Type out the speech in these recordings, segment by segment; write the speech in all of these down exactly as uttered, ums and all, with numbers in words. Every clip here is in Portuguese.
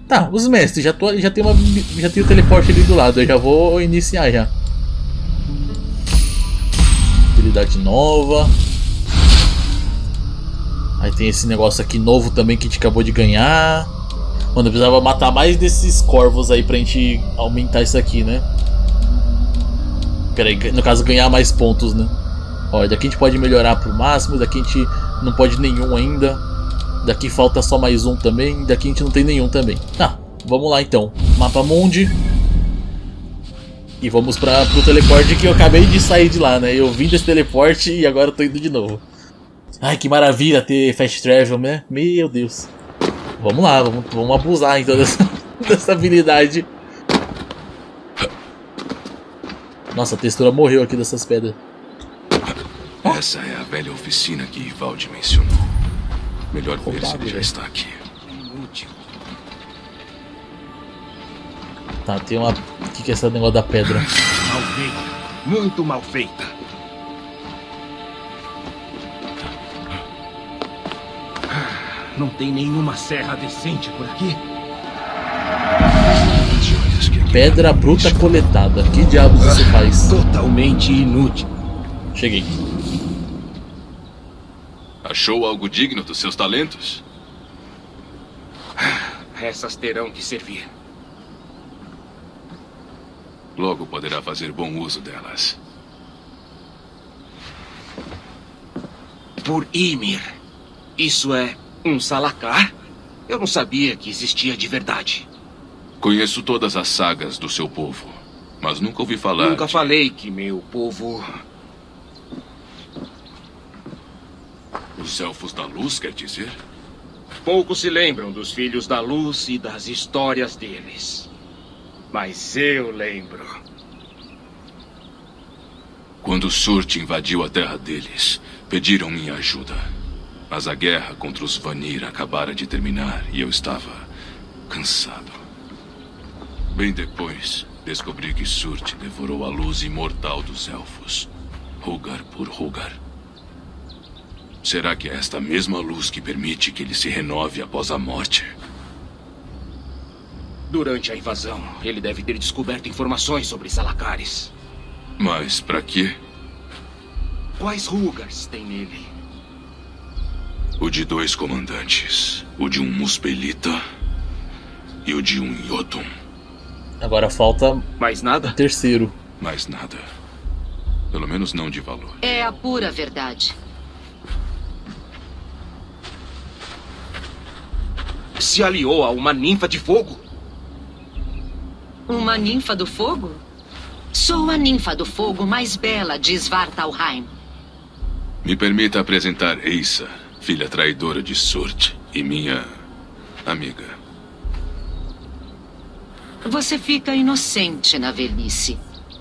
Tá, os mestres, já, tô, já, tem uma, já tem o teleporte ali do lado, eu já vou iniciar já. Habilidade nova. Aí tem esse negócio aqui novo também que a gente acabou de ganhar. Mano, eu precisava matar mais desses corvos aí pra gente aumentar isso aqui, né? Pera aí, no caso ganhar mais pontos, né? Ó, daqui a gente pode melhorar pro máximo, daqui a gente não pode nenhum ainda. Daqui falta só mais um também, daqui a gente não tem nenhum também. Tá, vamos lá então. Mapa Mundi. E vamos pra, pro teleporte que eu acabei de sair de lá, né? Eu vim desse teleporte e agora eu tô indo de novo. Ai, que maravilha ter fast travel, né? Meu Deus. Vamos lá, vamos, vamos abusar então dessa, dessa habilidade. Nossa, a textura morreu aqui dessas pedras. Essa é a velha oficina que Ivaldi mencionou. Melhor ver se ele já está aqui. Tá, tem uma... O que, que é esse negócio da pedra? Mal feita. Muito mal feita. Não tem nenhuma serra decente por aqui? Pedra bruta coletada. Que diabos isso faz? Totalmente inútil. Cheguei. Achou algo digno dos seus talentos? Essas terão que servir. Logo poderá fazer bom uso delas. Por Ymir. Isso é um Salakar? Eu não sabia que existia de verdade. Conheço todas as sagas do seu povo, mas nunca ouvi falar. Nunca de... falei que meu povo... Os Elfos da Luz, quer dizer? Poucos se lembram dos Filhos da Luz e das histórias deles. Mas eu lembro. Quando Surt invadiu a terra deles, pediram minha ajuda. Mas a guerra contra os Vanir acabara de terminar e eu estava cansado. Bem depois, descobri que Surt devorou a luz imortal dos Elfos, Hugr por Hugr. Será que é esta mesma luz que permite que ele se renove após a morte? Durante a invasão, ele deve ter descoberto informações sobre Salakares. Mas para quê? Quais Hugrs tem nele? O de dois comandantes. O de um Muspelita e o de um Jotun. Agora falta mais nada? O terceiro. Mais nada. Pelo menos não de valor. É a pura verdade. Se aliou a uma ninfa de fogo? Uma ninfa do fogo? Sou a ninfa do fogo mais bela de Svartalheim. Me permita apresentar Eisa, filha traidora de Surt e minha amiga. Você fica inocente na velhice.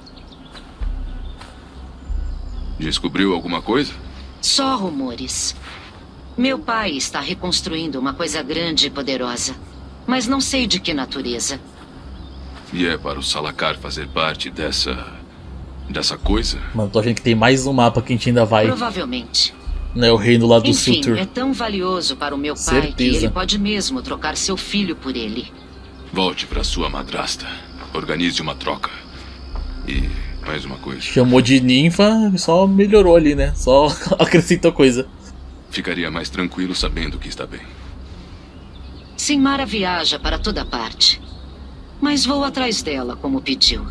Descobriu alguma coisa? Só rumores. Meu pai está reconstruindo uma coisa grande e poderosa, mas não sei de que natureza. E é para o Salakar fazer parte dessa... dessa coisa? Mano, tô achando que tem mais um mapa que a gente ainda vai. Provavelmente. Não é o reino lá do Enfim, Surtur. é tão valioso para o meu pai Certeza. que ele pode mesmo trocar seu filho por ele. Volte para sua madrasta. Organize uma troca. E mais uma coisa. Chamou de ninfa, só melhorou ali, né? Só acrescentou coisa. Ficaria mais tranquilo sabendo que está bem. Sinmara viaja para toda parte, mas vou atrás dela como pediu.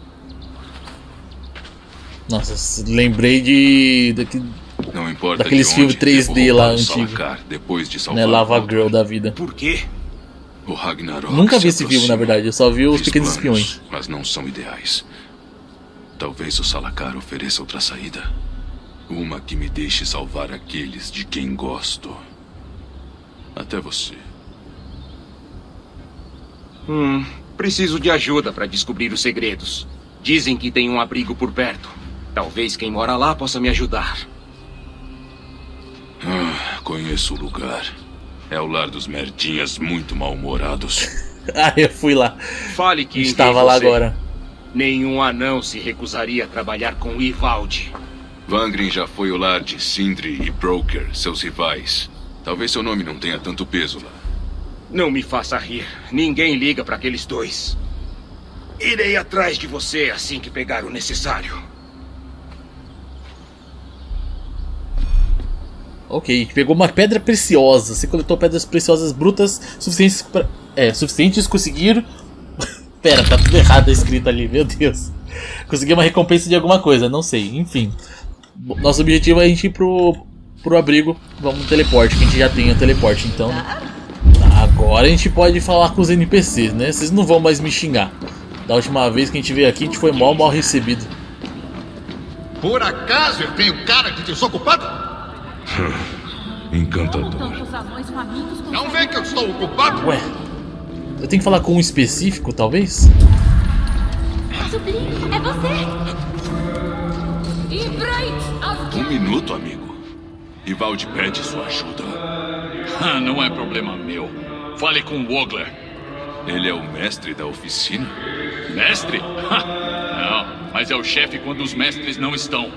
Nossa, lembrei de... Daqui, Não importa daqueles de filmes onde, três D lá devo roubar o antigos. Salakar depois de Né, salvar Lava o Girl da vida. Por quê? O Ragnarok Nunca vi se esse filme, na aproxima. verdade. Eu só vi os Fiz Pequenos planos, Espiões. mas não são ideais. Talvez o Salakar ofereça outra saída. Uma que me deixe salvar aqueles de quem gosto. Até você. Hum, preciso de ajuda para descobrir os segredos. Dizem que tem um abrigo por perto. Talvez quem mora lá possa me ajudar. Ah, conheço o lugar. É o lar dos merdinhas muito mal-humorados. Ah, eu fui lá. Fale que Estava lá você. agora. Nenhum anão se recusaria a trabalhar com Ivaldi. Vangrin já foi o lar de Sindri e Broker, seus rivais. Talvez seu nome não tenha tanto peso lá. Não me faça rir. Ninguém liga para aqueles dois. Irei atrás de você assim que pegar o necessário. Ok, a gente pegou uma pedra preciosa. Você coletou pedras preciosas brutas suficientes para é, suficientes conseguir... Pera, tá tudo errado a escrita ali, meu Deus. Conseguir uma recompensa de alguma coisa, não sei, enfim. Nosso objetivo é a gente ir pro, pro abrigo. Vamos no teleporte, que a gente já tem o teleporte, então. Agora a gente pode falar com os N P Cs, né? Vocês não vão mais me xingar. Da última vez que a gente veio aqui, a gente foi mal, mal recebido. Por acaso eu tenho cara de desocupado? Encantador. Não vê que eu estou ocupado? Ué, eu tenho que falar com um específico, talvez? Sobrinho, é você! Um minuto, amigo. Ivaldi pede sua ajuda. Ah, não é problema meu. Fale com o Wogler. Ele é o mestre da oficina? Mestre? Não, mas é o chefe quando os mestres não estão.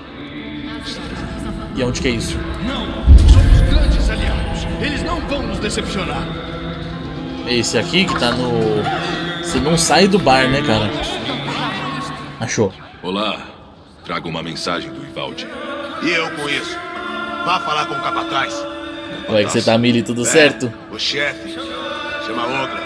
E onde que é isso? Não, somos grandes aliados. Eles não vão nos decepcionar. É esse aqui que tá no... Você não sai do bar, né, cara? Achou. Olá. Trago uma mensagem do Ivaldi. E eu com isso? Vá falar com o capataz. Como é que você tá, Mili? Tudo É, certo? o chefe. Chama Ogre.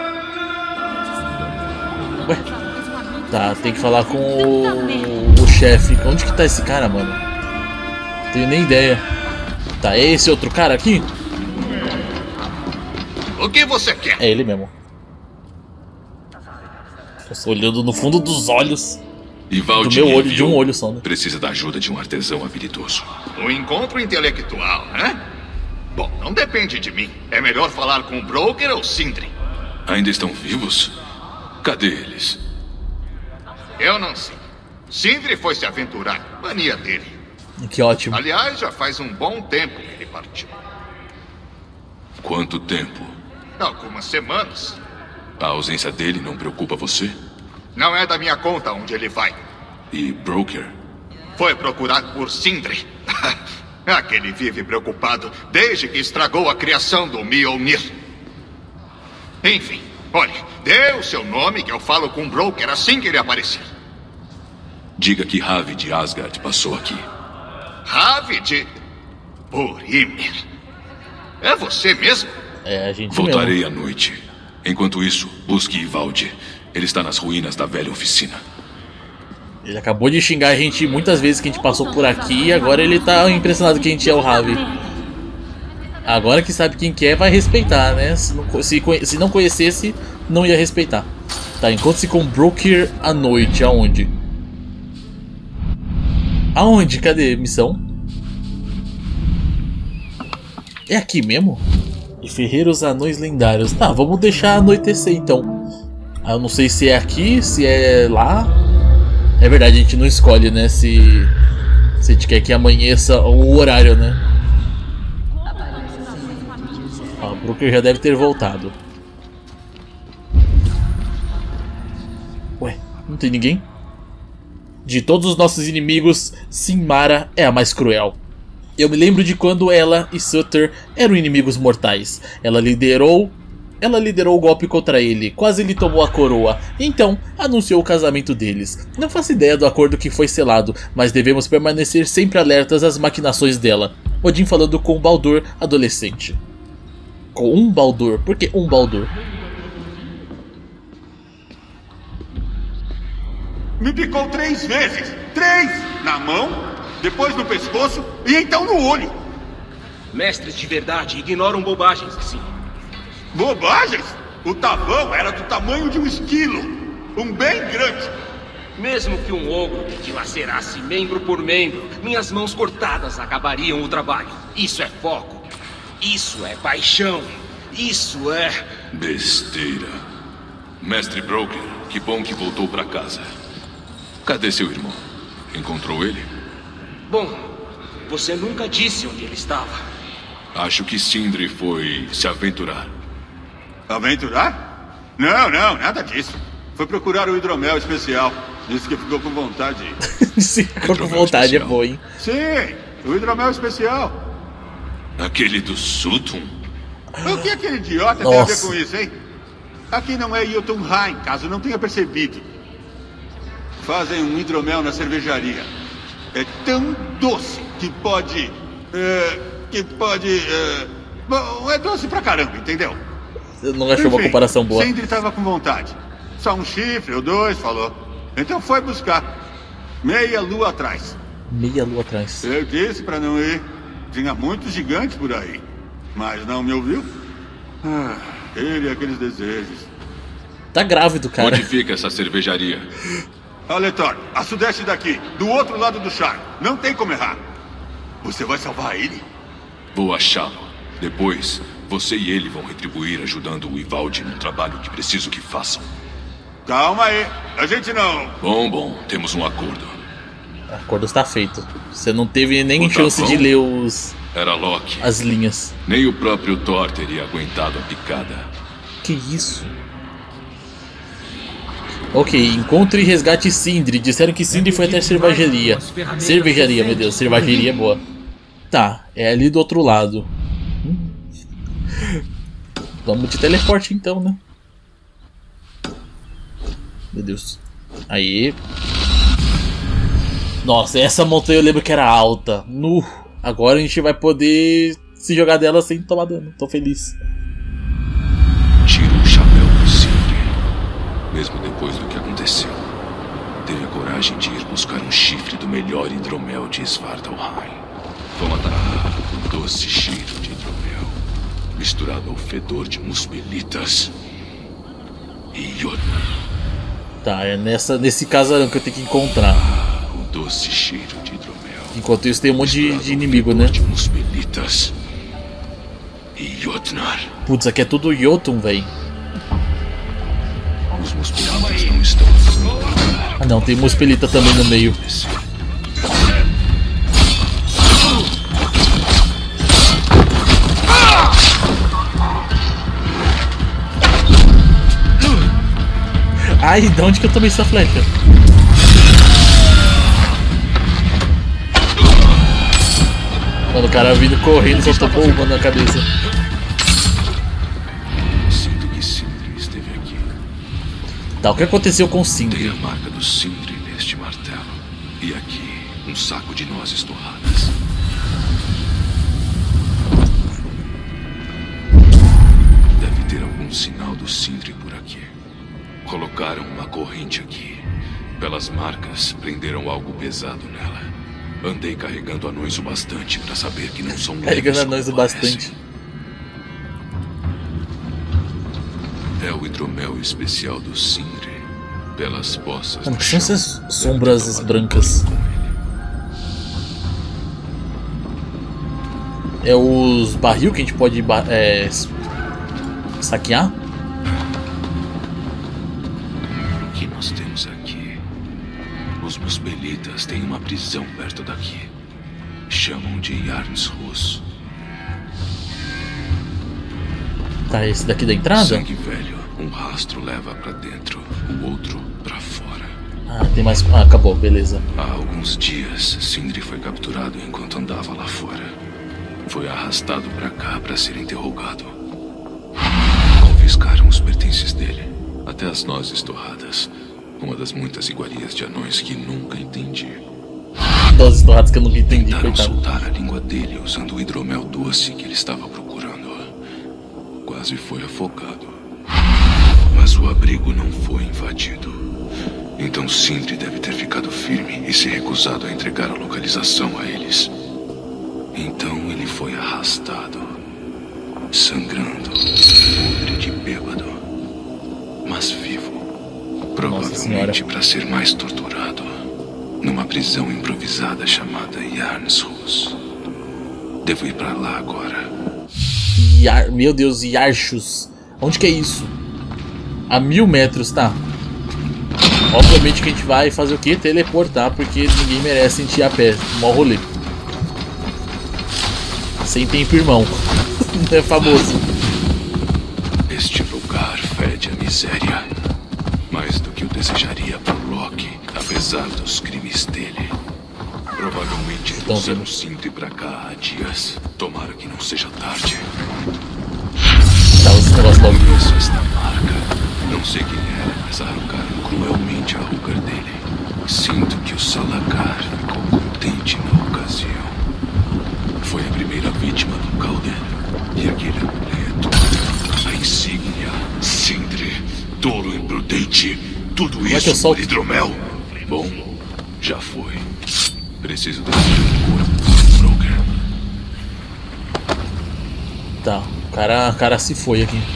Ué? Tá, tem que falar com o, o chefe. Onde que tá esse cara, mano? Não tenho nem ideia. Tá, é esse outro cara aqui? O que você quer? É ele mesmo. Nossa, olhando no fundo dos olhos. Ivaldi Do meu me olho, de um enviou. olho só, né? Precisa da ajuda de um artesão habilidoso. Um encontro intelectual, né? Bom, não depende de mim. É melhor falar com o Broker ou Sindri. Ainda estão vivos? Cadê eles? Eu não sei. Sindri foi se aventurar. Mania dele. Que ótimo. Aliás, já faz um bom tempo que ele partiu. Quanto tempo? Algumas semanas. A ausência dele não preocupa você? Não é da minha conta onde ele vai. E Broker? Foi procurado por Sindri. Aquele vive preocupado desde que estragou a criação do Mjolnir. Enfim, olhe, dê o seu nome que eu falo com o Broker assim que ele aparecer. Diga que Ravi de Asgard passou aqui. Ravi de Boromir. É você mesmo? É a gente Voltarei mesmo. à noite. Enquanto isso, busque Ivaldi. Ele está nas ruínas da velha oficina. Ele acabou de xingar a gente muitas vezes que a gente passou por aqui e agora ele tá impressionado que a gente é o Ravi. Agora que sabe quem que é, vai respeitar, né? Se não, se, se não conhecesse, não ia respeitar. Tá, encontre-se com Broker à noite. Aonde? Aonde? Cadê? Missão? É aqui mesmo? E Ferreiros Anões Lendários. Tá, vamos deixar anoitecer então. Ah, eu não sei se é aqui, se é lá. É verdade, a gente não escolhe, né? Se, se a gente quer que amanheça o horário, né? Ah, o Broker já deve ter voltado. Ué, não tem ninguém? De todos os nossos inimigos, Sinmara é a mais cruel. Eu me lembro de quando ela e Sutter eram inimigos mortais. Ela liderou... Ela liderou o golpe contra ele, quase lhe tomou a coroa. Então, anunciou o casamento deles. Não faço ideia do acordo que foi selado, mas devemos permanecer sempre alertas às maquinações dela. Odin falando com o Baldur adolescente. Com um Baldur? Por que um Baldur? Me picou três vezes. Três! Na mão, depois no pescoço e então no olho. Mestres de verdade ignoram bobagens assim. Bobagens? O tavão era do tamanho de um esquilo. Um bem grande. Mesmo que um ogro me dilacerasse membro por membro, minhas mãos cortadas acabariam o trabalho. Isso é foco. Isso é paixão. Isso é... Besteira. Mestre Broker, que bom que voltou para casa. Cadê seu irmão? Encontrou ele? Bom, você nunca disse onde ele estava. Acho que Sindri foi se aventurar. Aventurar? Não, não, nada disso. Foi procurar o hidromel especial. Disse que ficou com vontade. Se ficou com vontade, é bom, hein? Sim, o hidromel especial. Aquele do Sutton? O que aquele idiota tem a ver com isso, hein? Aqui não é Jotunheim, caso não tenha percebido. Fazem um hidromel na cervejaria. É tão doce que pode... É, que pode... É, bom, é doce pra caramba, entendeu? Eu não achou uma comparação boa. Sindri tava com vontade. Só um chifre ou dois, falou. Então foi buscar. Meia lua atrás. Meia lua atrás. Eu disse pra não ir. Tinha muitos gigantes por aí. Mas não me ouviu? Ah, ele e aqueles desejos. Tá grávido, cara. Onde fica essa cervejaria? Aletor, a sudeste daqui, do outro lado do char. Não tem como errar. Você vai salvar ele? Vou achá-lo. Depois, você e ele vão retribuir ajudando o Ivaldi num trabalho que preciso que façam. Calma aí. A gente não... Bom, bom. Temos um acordo. O acordo está feito. Você não teve nem O chance Tavão de ler os... Era Loki. as linhas. Nem o próprio Thor teria aguentado a picada. Que isso? Ok, encontre e resgate Sindri. Disseram que Sindri foi até a cervejaria. Cervejaria, meu Deus, cervejaria é boa. Tá, é ali do outro lado. Hum. Vamos de teleporte então, né? Meu Deus. Aí. Nossa, essa montanha eu lembro que era alta. Nu. Agora a gente vai poder se jogar dela sem tomar dano. Tô feliz. Tira o chapéu do Sindri. Mesmo depois do que aconteceu, teve a coragem de ir buscar um chifre do melhor hidromel de Svartalheim. Toma ah, um doce cheiro de hidromel, misturado ao fedor de muspelitas e Jotnar. Tá, é nessa, nesse casarão que eu tenho que encontrar. Ah, um doce cheiro de hidromel. Enquanto isso tem um monte de, misturado de ao inimigo, fedor né? de muspelitas e Jotnar. Putz, aqui é tudo Jotun, véi. Os muspelitas não estão no lugar. Ah não, tem muspelita também no meio. Ai, de onde que eu tomei essa flecha? Mano, o cara vindo correndo só tocou uma na cabeça. Sinto que Sindri esteve aqui. Tá, o que aconteceu com o Tem Sindri? a marca do Sindri neste martelo. E aqui, um saco de nozes torradas. Deve ter algum sinal do Sindri por aqui. Colocaram uma corrente aqui. Pelas marcas, prenderam algo pesado nela. Andei carregando anões o bastante para saber que não são leves. Carregando anões o como bastante. parecem. É o hidromel especial do Sindri. Pelas poças Mano, do que são chão. essas sombras brancas? É os barril que a gente pode ba- é, saquear? O que nós temos aqui? Os muspelitas têm uma prisão perto daqui. Chamam de Jarnshus. Tá, esse daqui da entrada? Sangue velho. Um rastro leva pra dentro, o outro pra fora. Ah, tem mais. Ah, acabou, beleza. Há alguns dias, Sindri foi capturado enquanto andava lá fora. Foi arrastado pra cá pra ser interrogado. Confiscaram os pertences dele, até as nozes torradas. Uma das muitas iguarias de anões que nunca entendi. Todas as torradas que eu nunca entendi, Tentaram coitado. soltar a língua dele usando o hidromel doce que ele estava procurando. Quase foi afogado. Mas o abrigo não foi invadido. Então Sindri deve ter ficado firme e se recusado a entregar a localização a eles. Então ele foi arrastado, sangrando, podre de bêbado, mas vivo. Provavelmente para ser mais torturado, numa prisão improvisada chamada Jarnshus. Devo ir para lá agora. Yar... Meu Deus, Yarchus. Onde que é isso? A mil metros, tá? Obviamente que a gente vai fazer o quê? Teleportar, porque ninguém merece a gente ir a pé. Mó rolê. Sem tempo, irmão. É famoso. Este lugar fede a miséria. Mais do que eu desejaria por Loki, apesar dos crimes dele. Provavelmente trouxeram Sindri pra cá há dias. Tomara que não seja tarde. Tá, os negócios logo. Conheço esta marca. Não sei quem era, mas arrancaram cruelmente a Ruger dele. Sinto que o Salakar ficou contente na ocasião. Foi a primeira vítima do Calder. E aquele amuleto, a insígnia, Sindri, touro imprudente, tudo isso por hidromel? Bom, já foi. Preciso desse corpo, Broker. Tá, o cara, o cara se foi aqui.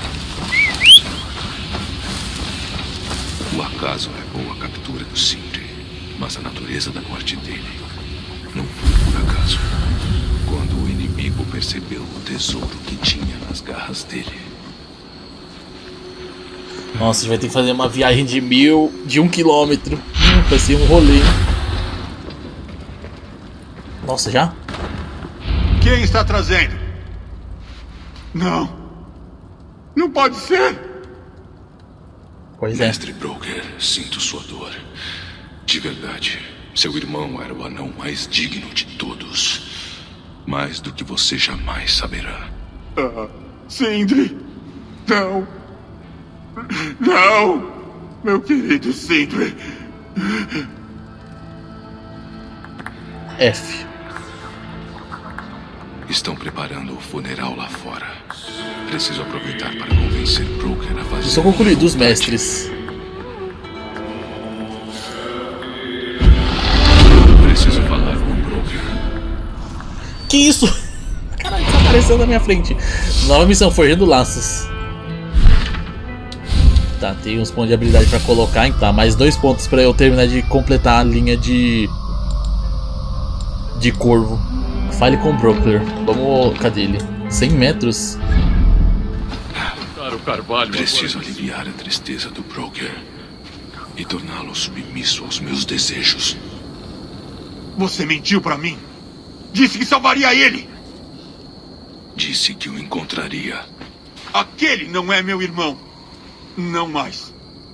O acaso levou a captura do Sindri, mas a natureza da morte dele não foi por acaso. Quando o inimigo percebeu o tesouro que tinha nas garras dele. Nossa, a gente vai ter que fazer uma viagem de mil, de um quilômetro. Hum, vai ser um rolê. Nossa, já? Quem está trazendo? Não. Não pode ser. Pois é. Mestre Broker, sinto sua dor. De verdade, seu irmão era o anão mais digno de todos. Mais do que você jamais saberá. Ah, Sindri. Não. Não. Meu querido Sindri. F. Estão preparando o funeral lá fora. Preciso aproveitar para convencer Broker a fazer... Estou concluído os mestres. Preciso falar com o Broker. Que isso? Caralho, tá aparecendo na minha frente. Nova missão, forjando laços. Tá, tem uns pontos de habilidade pra colocar, então tá, mais dois pontos pra eu terminar de completar a linha de... De corvo. Fale com o Broker. Vamos... Cadê ele? cem metros? Caro Carvalho, preciso aliviar a tristeza do Broker e torná-lo submisso aos meus desejos. Você mentiu pra mim. Disse que salvaria ele. Disse que o encontraria. Aquele não é meu irmão. Não mais.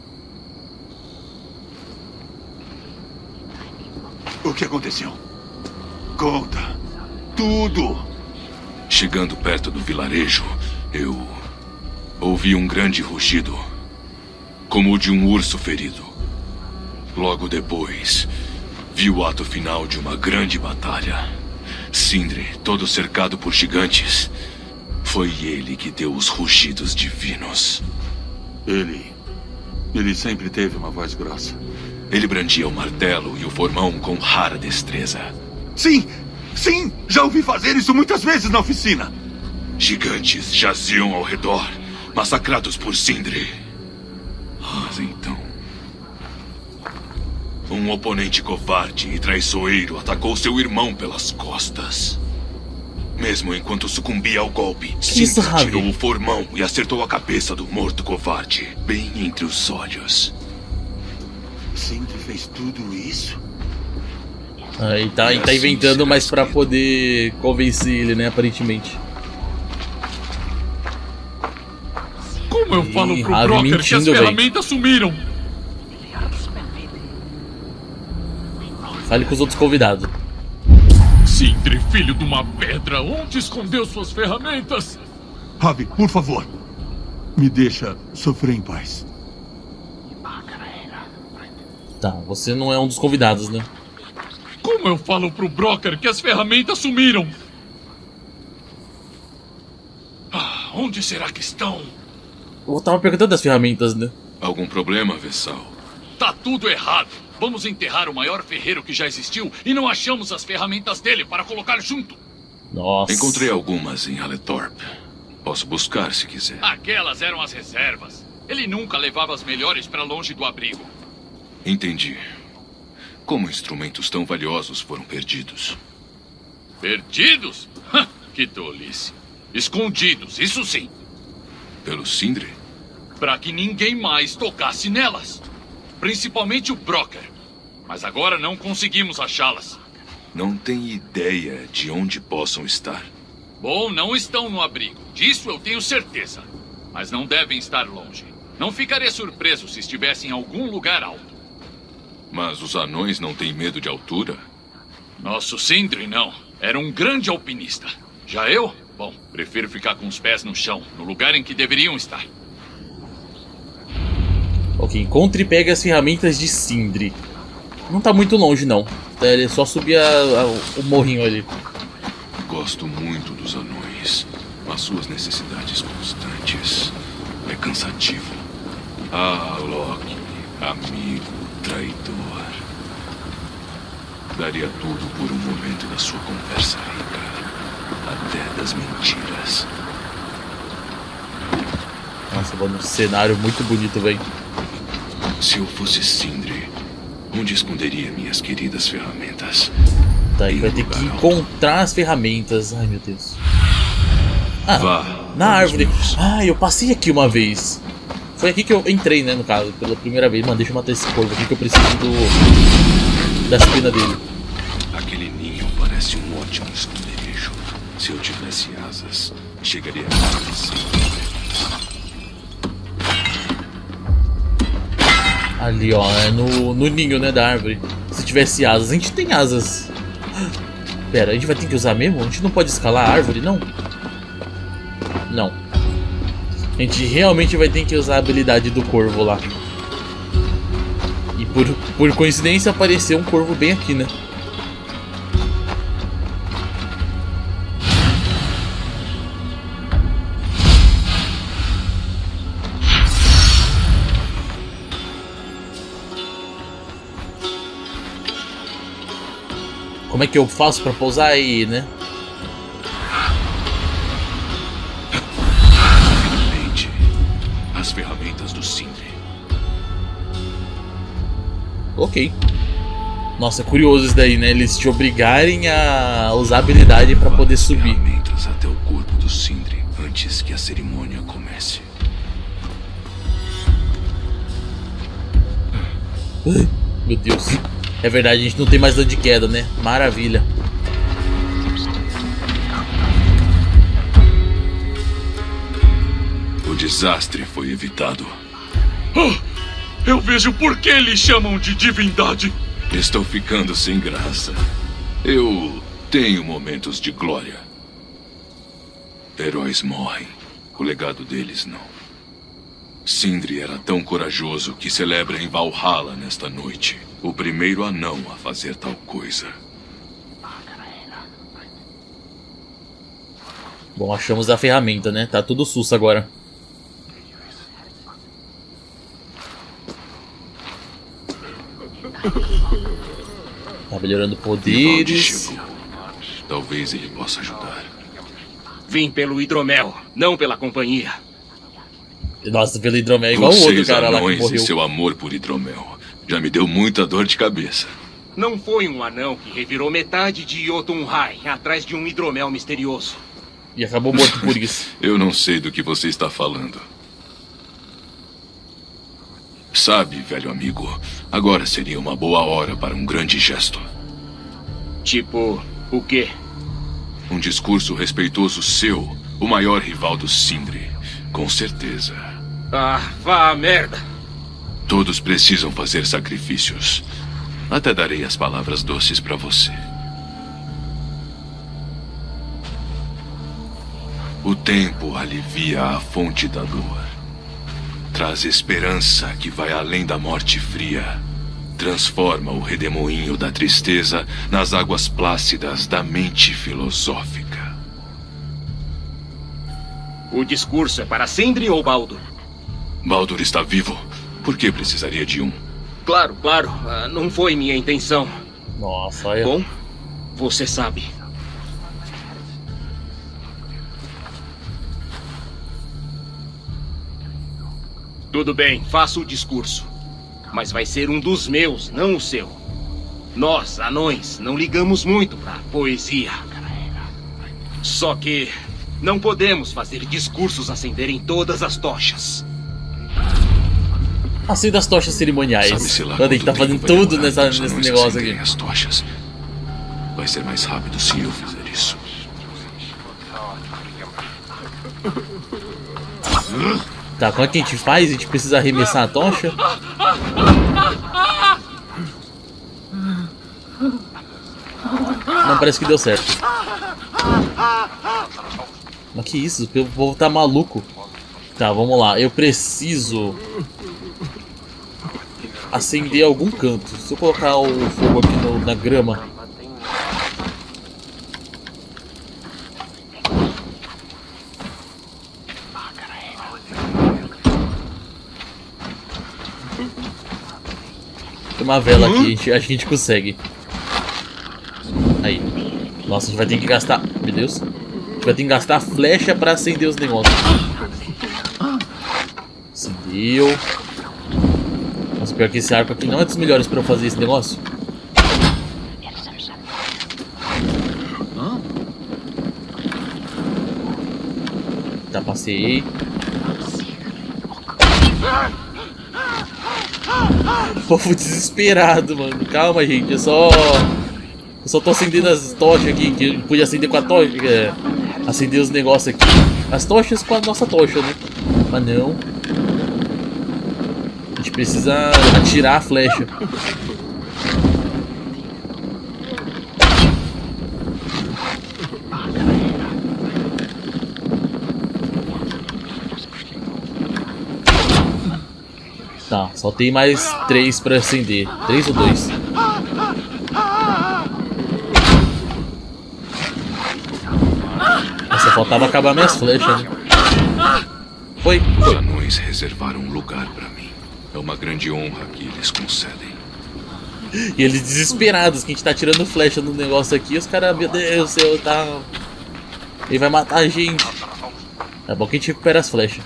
O que aconteceu? Conta. Tudo. Chegando perto do vilarejo, eu ouvi um grande rugido, como o de um urso ferido. Logo depois, vi o ato final de uma grande batalha. Sindri, todo cercado por gigantes. Foi ele que deu os rugidos divinos. Ele... Ele sempre teve uma voz grossa. Ele brandia o martelo e o formão com rara destreza. Sim! Sim! Já ouvi fazer isso muitas vezes na oficina. Gigantes jaziam ao redor, massacrados por Sindri. Mas então... um oponente covarde e traiçoeiro atacou seu irmão pelas costas. Mesmo enquanto sucumbia ao golpe, Sindri tirou o formão e acertou a cabeça do morto covarde, bem entre os olhos. Sindri fez tudo isso? Ah, e tá, e tá inventando, mas pra poder convencer ele, né, aparentemente. Como eu falo Ih, pro Ravi Broker mentindo, que as ferramentas véio. sumiram? Fale com os outros convidados. Sindri, filho de uma pedra, onde escondeu suas ferramentas? Ravi, por favor, me deixa sofrer em paz. Tá, você não é um dos convidados, né? Como eu falo pro Broker que as ferramentas sumiram? Ah, onde será que estão? Eu tava perguntando das ferramentas, né? Algum problema, Vessal? Tá tudo errado. Vamos enterrar o maior ferreiro que já existiu e não achamos as ferramentas dele para colocar junto. Nossa. Encontrei algumas em Alethorp. Posso buscar se quiser. Aquelas eram as reservas. Ele nunca levava as melhores para longe do abrigo. Entendi. Como instrumentos tão valiosos foram perdidos? Perdidos? Que tolice. Escondidos, isso sim. Pelo Sindri? Para que ninguém mais tocasse nelas. Principalmente o Broker. Mas agora não conseguimos achá-las. Não tem ideia de onde possam estar. Bom, não estão no abrigo. Disso eu tenho certeza. Mas não devem estar longe. Não ficaria surpreso se estivessem em algum lugar alto. Mas os anões não têm medo de altura? Nosso Sindri não. Era um grande alpinista. Já eu? Bom, prefiro ficar com os pés no chão, no lugar em que deveriam estar. Ok, encontre e pegue as ferramentas de Sindri. Não tá muito longe, não. É só subir a, a, o morrinho ali. Gosto muito dos anões, mas suas necessidades constantes é cansativo. Ah, Loki, amigo traidor. Daria tudo por um momento da sua conversa rica, até das mentiras. Nossa, mano, um cenário muito bonito, velho. Se eu fosse Sindri, onde esconderia minhas queridas ferramentas? Tá, aí vai ter que encontrar as ferramentas. Ai, meu Deus. Ah, Vá, na árvore. Ah, eu passei aqui uma vez. Foi aqui que eu entrei, né, no caso, pela primeira vez. Mano, deixa eu matar esse corvo aqui que eu preciso do... da espina dele. Aquele ninho parece um ótimo esconderijo. Se eu tivesse asas, chegaria a você. Ali, ó, é no, no ninho, né, da árvore. Se tivesse asas, a gente tem asas. Pera, a gente vai ter que usar mesmo? A gente não pode escalar a árvore, não? Não. A gente realmente vai ter que usar a habilidade do corvo lá. E por, por coincidência apareceu um corvo bem aqui, né? Como é que eu faço pra pousar aí, né? Finalmente, as ferramentas do Sindri. Ok. Nossa, é curioso isso daí, né? Eles te obrigarem a usar a habilidade pra poder subir. Ferramentas até o corpo do Sindri antes que a cerimônia comece. Meu Deus. É verdade, a gente não tem mais dano de queda, né? Maravilha. O desastre foi evitado. Oh, eu vejo por que eles chamam de divindade. Estou ficando sem graça. Eu tenho momentos de glória. Heróis morrem. O legado deles não. Sindri era tão corajoso que celebra em Valhalla nesta noite. O primeiro anão a fazer tal coisa. Bom, achamos a ferramenta, né? Tá tudo sus agora. Tá melhorando Vivaldi poderes. chegou. Talvez ele possa ajudar. Vim pelo hidromel, não pela companhia. Nossa, pelo hidromel é igual o outro Vocês cara lá que anões e morreu. seu amor por hidromel já me deu muita dor de cabeça. Não foi um anão que revirou metade de Jotunheim atrás de um hidromel misterioso. E acabou morto por isso. Eu não sei do que você está falando. Sabe, velho amigo, agora seria uma boa hora para um grande gesto. Tipo, o quê? Um discurso respeitoso seu, o maior rival do Sindri. Com certeza. Ah, vá a merda. Todos precisam fazer sacrifícios. Até darei as palavras doces para você. O tempo alivia a fonte da dor. Traz esperança que vai além da morte fria. Transforma o redemoinho da tristeza nas águas plácidas da mente filosófica. O discurso é para Sindri ou Baldur? Baldur está vivo. Por que precisaria de um? Claro, claro. Ah, não foi minha intenção. Nossa, olha. Bom, você sabe. Tudo bem, faça o discurso. Mas vai ser um dos meus, não o seu. Nós, anões, não ligamos muito pra poesia. Só que não podemos fazer discursos acenderem todas as tochas. Acenda as tochas cerimoniais. Sabe-se lá Olha, a gente tá quanto fazendo tempo vai tudo demorar nessa, para os nesse anões negócio acenderem aqui. as tochas. Vai ser mais rápido se eu fizer isso. Tá, como é que a gente faz? A gente precisa arremessar a tocha? Não, parece que deu certo. Mas que isso? O povo tá maluco. Tá, vamos lá. Eu preciso acender algum canto. Se eu colocar o fogo aqui no, na grama. Tem uma vela aqui, a gente, a gente consegue. Aí. Nossa, a gente vai ter que gastar... Meu Deus. A gente vai ter que gastar flecha pra acender os negócios. Acendeu. Nossa, pior que esse arco aqui não é dos melhores pra eu fazer esse negócio. Tá, passei. Povo desesperado, mano. Calma, gente. Eu só... Eu só tô acendendo as tochas aqui. Que eu podia acender com a tocha. É... Acender os negócios aqui. As tochas com a nossa tocha, né? Mas não. A gente precisa atirar a flecha. Tá, só tem mais três pra acender. Três ou dois? Só faltava acabar minhas flechas, né? Foi, Os foi. anões reservaram um lugar pra mim. É uma grande honra que eles concedem. E eles desesperados, que a gente tá tirando flecha no negócio aqui. Os caras, meu Deus do céu, tá... Ele vai matar a gente. É bom que a gente recupera as flechas.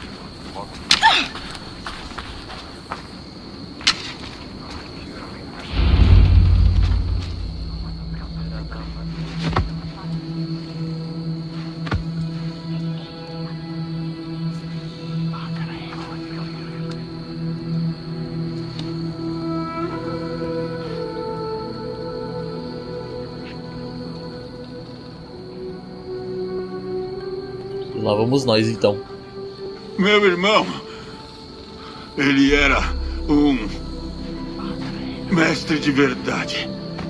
Lá vamos nós, então. Meu irmão, ele era um mestre de verdade.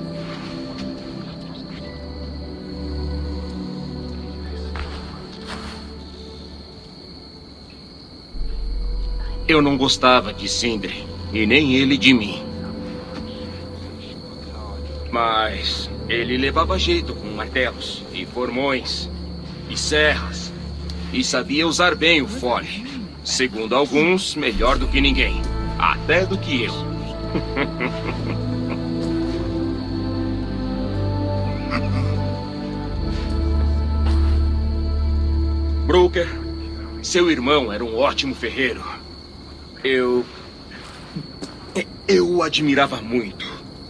Eu não gostava de Sindri, e nem ele de mim. Mas ele levava jeito com martelos, e formões, e serras. E sabia usar bem o fole. Segundo alguns, melhor do que ninguém. Até do que eu. Brooker, seu irmão era um ótimo ferreiro. Eu... Eu o admirava muito.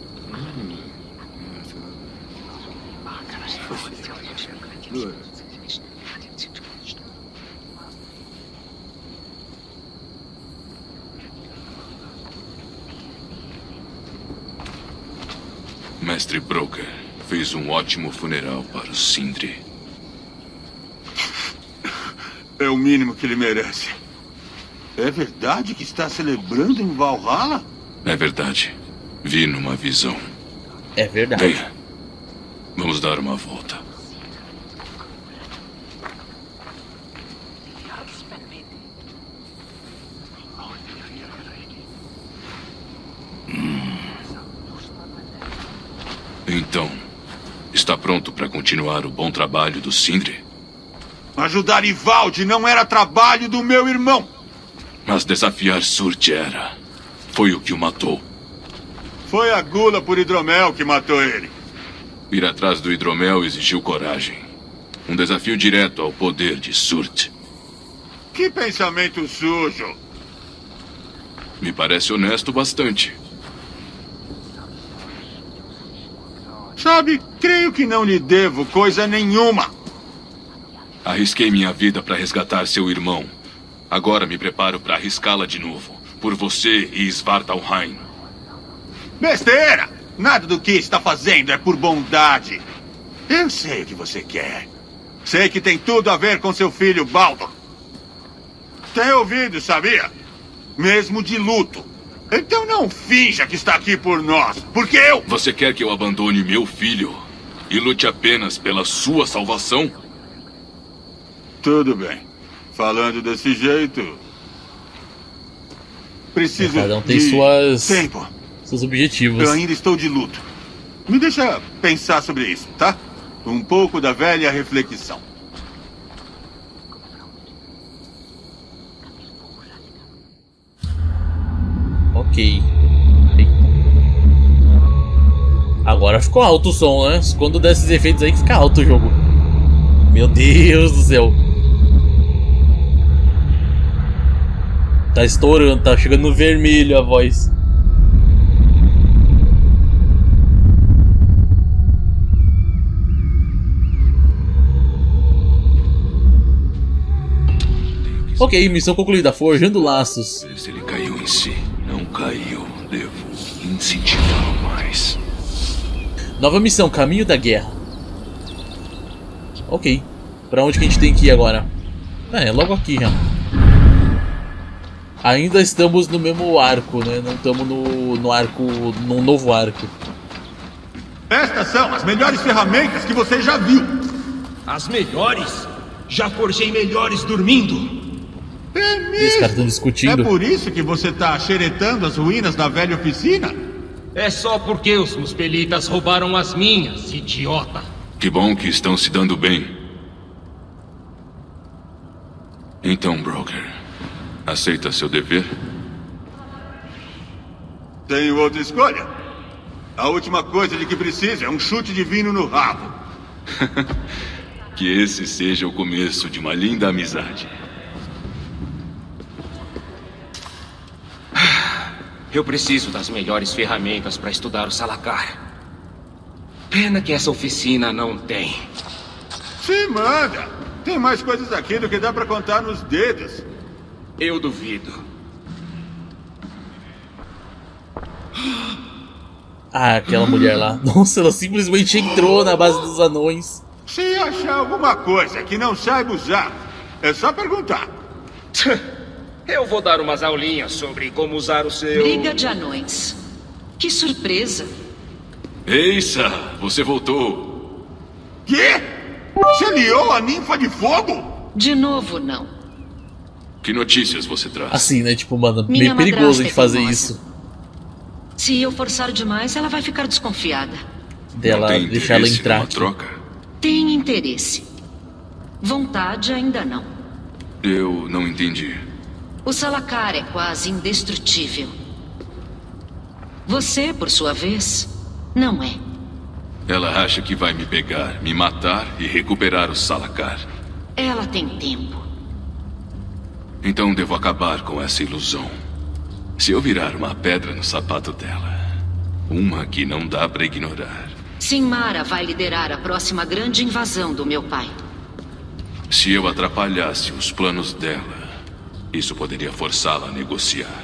Mestre Brooker fez um ótimo funeral para o Sindri. É o mínimo que ele merece. É verdade que está celebrando em Valhalla? É verdade. Vi numa visão. É verdade. Venha. Vamos dar uma volta. Então, está pronto para continuar o bom trabalho do Sindri? Ajudar Ivaldi não era trabalho do meu irmão. Mas desafiar Surt era. Foi o que o matou. Foi a gula por hidromel que matou ele. Ir atrás do hidromel exigiu coragem. Um desafio direto ao poder de Surt. Que pensamento sujo. Me parece honesto bastante. Sabe, creio que não lhe devo coisa nenhuma. Arrisquei minha vida para resgatar seu irmão. Agora me preparo para arriscá-la de novo. Por você e Svartalfheim. Besteira! Nada do que está fazendo é por bondade. Eu sei o que você quer. Sei que tem tudo a ver com seu filho Baldur. Tem ouvido, sabia? Mesmo de luto. Então não finja que está aqui por nós, porque eu... Você quer que eu abandone meu filho e lute apenas pela sua salvação? Tudo bem. Falando desse jeito... Preciso Cada um tem de suas, tempo. seus objetivos. Eu ainda estou de luto. Me deixa pensar sobre isso, tá? Um pouco da velha reflexão. Ok. Eita. Agora ficou alto o som, né? Quando der esses efeitos aí que fica alto o jogo. Meu Deus do céu. Tá estourando, tá chegando no vermelho a voz. Ok, missão concluída. Forjando laços. Se ele caiu em si, não caiu. Devo incentivá-lo mais. Nova missão, caminho da guerra. Ok. Pra onde que a gente tem que ir agora? Ah, é logo aqui já. Ainda estamos no mesmo arco, né? Não estamos no, no arco, num novo arco. Estas são as melhores ferramentas que você já viu. As melhores? Já forjei melhores dormindo. É mesmo? Esses caras estão discutindo. É por isso que você tá xeretando as ruínas da velha oficina? É só porque os muspelitas roubaram as minhas, idiota. Que bom que estão se dando bem. Então, Broker, aceita seu dever? Tenho outra escolha. A última coisa de que preciso é um chute divino no rabo. Que esse seja o começo de uma linda amizade. Eu preciso das melhores ferramentas para estudar o Salakar. Pena que essa oficina não tem. Se manda! Tem mais coisas aqui do que dá pra contar nos dedos. Eu duvido. Ah, aquela mulher lá. Nossa, ela simplesmente entrou na base dos anões. Se achar alguma coisa que não saiba usar, é só perguntar. Eu vou dar umas aulinhas sobre como usar o seu... Briga de anões. Que surpresa. Eissa, você voltou. Quê? Você aliou a ninfa de fogo? De novo, não. Que notícias você traz? Assim, né? Tipo, mano, Minha meio perigoso madrasta de é fazer teimosa. isso. Se eu forçar demais, ela vai ficar desconfiada. Dela, Não tem deixar ela interesse entrar numa aqui. troca? Tem interesse. Vontade ainda não. Eu não entendi. O Salakar é quase indestrutível. Você, por sua vez, não é. Ela acha que vai me pegar, me matar e recuperar o Salakar. Ela tem tempo. Então devo acabar com essa ilusão. Se eu virar uma pedra no sapato dela, uma que não dá pra ignorar. Sinmara vai liderar a próxima grande invasão do meu pai. Se eu atrapalhasse os planos dela, isso poderia forçá-la a negociar.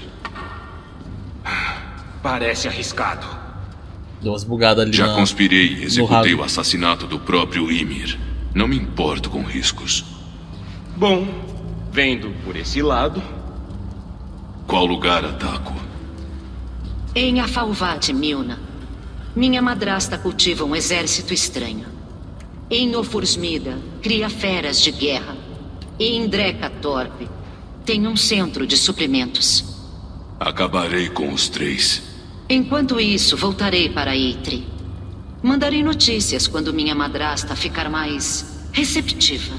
Parece arriscado. Deu umas bugadas ali Já na... conspirei e executei rabo. o assassinato do próprio Ymir. Não me importo com riscos. Bom, vendo por esse lado... Qual lugar ataco? Em Afalvat, Milna, minha madrasta cultiva um exército estranho. Em Ofursmida, cria feras de guerra. E em Dreka Torpe, tem um centro de suprimentos. Acabarei com os três. Enquanto isso, voltarei para Eitri. Mandarei notícias quando minha madrasta ficar mais receptiva.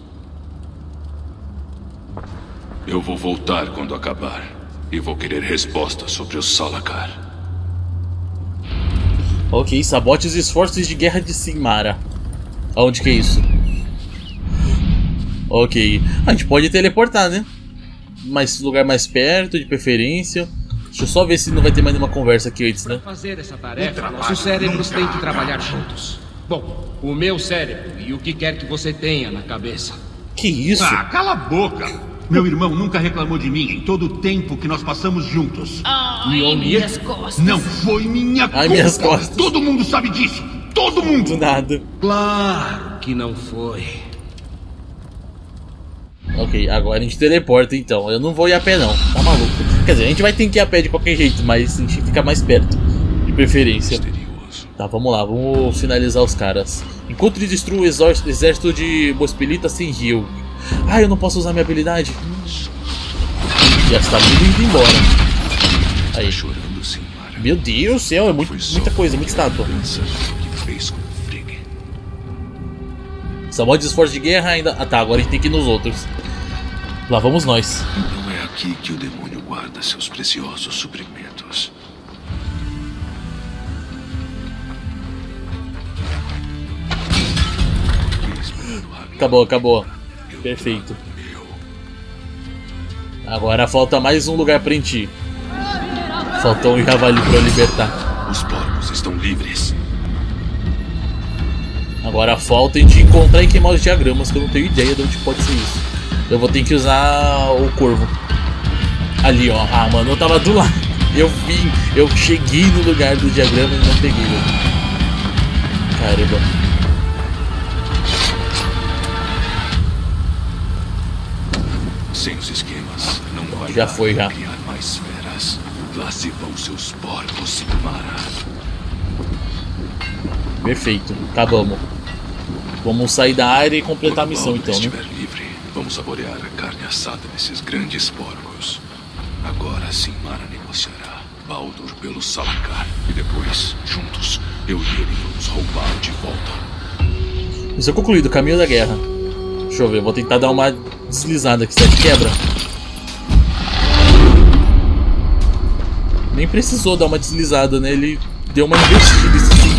Eu vou voltar quando acabar. E vou querer respostas sobre o Salakar. Ok, sabote os esforços de guerra de Sinmara. Aonde que é isso? Ok. A gente pode teleportar, né? Mais lugar mais perto, de preferência. Deixa eu só ver se não vai ter mais nenhuma conversa aqui antes, né? Para fazer essa tarefa, nossos cérebros têm que trabalhar juntos. Bom, o meu cérebro e o que quer que você tenha na cabeça. Que isso? Ah, cala a boca! Meu irmão nunca reclamou de mim em todo o tempo que nós passamos juntos. Ai, minhas costas. Não foi minha culpa! Ai, minhas costas. Todo mundo sabe disso! Todo mundo! Do nada. Claro que não foi. Ok, agora a gente teleporta então. Eu não vou ir a pé não, tá maluco? Quer dizer, a gente vai ter que ir a pé de qualquer jeito, mas a gente fica mais perto, de preferência. Misterioso. Tá, vamos lá, vamos finalizar os caras. Encontre e destrua o exor- exército de Muspelita sem rio. Ah, eu não posso usar minha habilidade? Já está muito indo embora. está Aí. chorando, Sinmara. Meu Deus do céu, é muito, Foi só muita coisa, muita aquela estátua. criança que fez com o Frigg. Só mod de esforço de guerra ainda. Ah tá, agora a gente tem que ir nos outros. Lá vamos nós. Não é aqui que o demônio guarda seus preciosos suprimentos. Acabou, acabou. Perfeito. Agora falta mais um lugar pra gente ir. Faltou um javali pra eu libertar. Os porcos estão livres. Agora falta a gente encontrar e queimar os diagramas, que eu não tenho ideia de onde pode ser isso. Eu vou ter que usar o corvo. Ali, ó. Ah, mano, eu tava do lado. Eu vim, eu cheguei no lugar do diagrama e não peguei, velho. Caramba. Sem os esquemas, não vai Já dar foi, pra já. criar mais feras. Lá se vão seus porcos, Sinmara. Perfeito, acabamos. Vamos sair da área e completar a Quando missão Baldur então, né? estiver livre, vamos saborear a carne assada desses grandes porcos. Agora Sinmara negociará Baldur pelo Salakar. E depois, juntos, eu e ele vamos roubar de volta. Missão concluído, caminho da guerra. Deixa eu ver, vou tentar dar uma deslizada aqui, certo? Quebra. Nem precisou dar uma deslizada, né? Ele deu uma investida esse sim.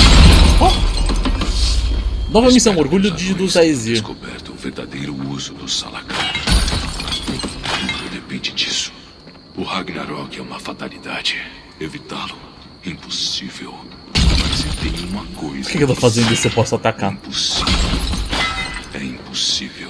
Oh! Nova missão, orgulho de dos Aesir. Descoberto o verdadeiro uso do Salakar. Tudo depende disso. O Ragnarok é uma fatalidade. Evitá-lo, impossível. Mas se tem uma coisa. O que, que eu tô fazendo isso se eu posso atacar? Impossível. É impossível.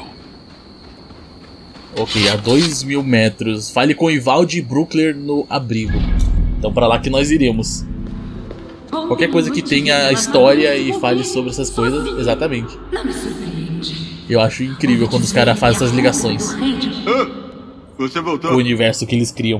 Ok, a dois mil metros. Fale com Ivaldi e Bruckler no abrigo. Então pra lá que nós iremos. Qualquer coisa que tenha história e fale sobre essas coisas, exatamente. Eu acho incrível quando os caras fazem essas ligações Ah, você com o voltou? universo que eles criam.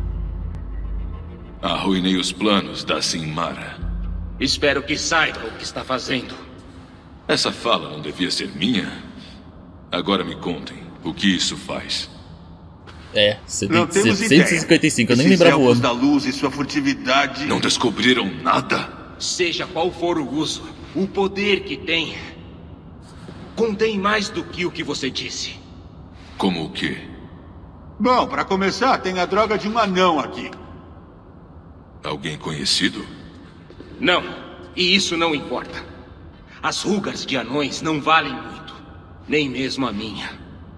Arruinei os planos da Sinmara. Espero que saiba o que está fazendo. Essa fala não devia ser minha? Agora me contem, o que isso faz? É, Não temos setecentos e cinquenta e cinco, eu nem Esses lembrava o elfos ano. da luz e sua furtividade. Não descobriram nada? Seja qual for o uso, o poder que tem contém mais do que o que você disse. Como o quê? Bom, pra começar, tem a droga de um anão aqui. Alguém conhecido? Não, e isso não importa. As rugas de anões não valem muito, nem mesmo a minha.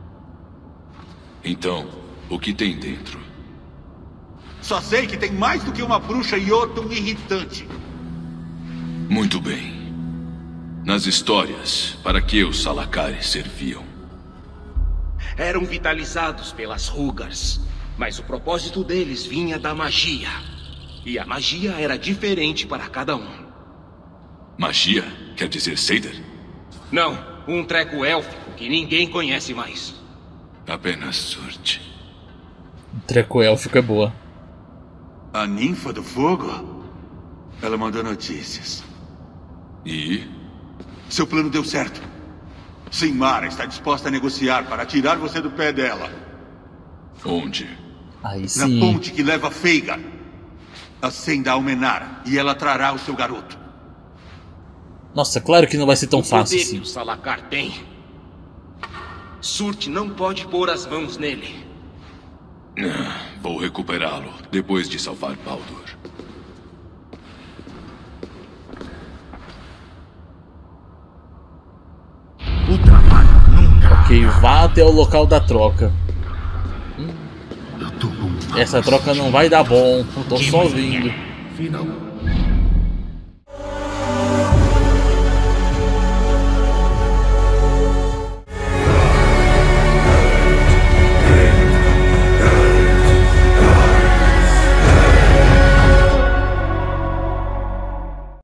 Então, o que tem dentro? Só sei que tem mais do que uma bruxa e outro um irritante. Muito bem. Nas histórias, para que os Salakares serviam? Eram vitalizados pelas rugas, mas o propósito deles vinha da magia. E a magia era diferente para cada um. Magia? Quer dizer Seider? Não, um treco élfico que ninguém conhece mais. Apenas sorte. Treco élfico é boa. A ninfa do fogo? Ela mandou notícias. E? Seu plano deu certo. Sinmara está disposta a negociar para tirar você do pé dela. Onde? Aí Na sim. ponte que leva a Feiga. Acenda a Almenara e ela trará o seu garoto. Nossa, claro que não vai ser tão o fácil poder que assim. o Salakar tem. Surt não pode pôr as mãos nele. Ah, vou recuperá-lo depois de salvar Baldur. O trabalho nunca. Ok, vá até o local da troca. Eu tô com uma Essa troca não vai dar bom. Eu tô de só manhã. vindo. Final.